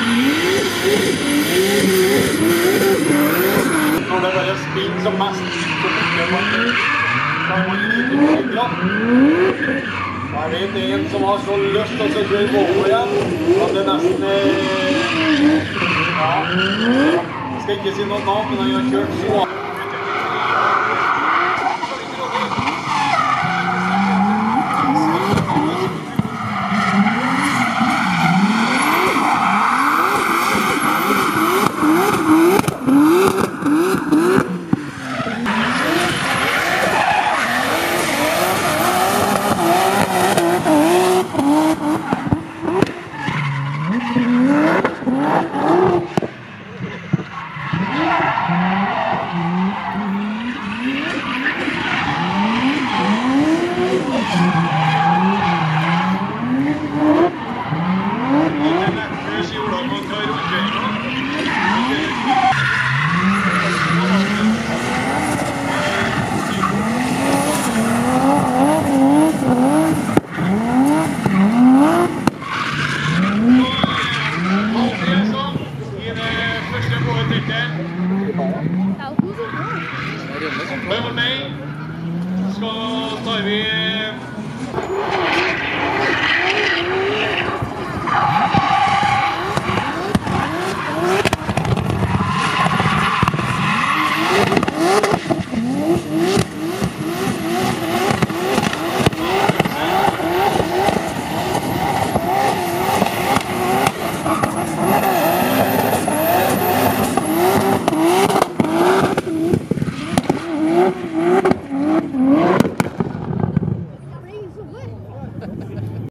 Når det bare spinner som mest, så tenker man ikke. Jeg vet en som har så lyst til å kjøre Volvo igjen, at det nesten ja, jeg skal ikke si noe navn, men han har kjørt så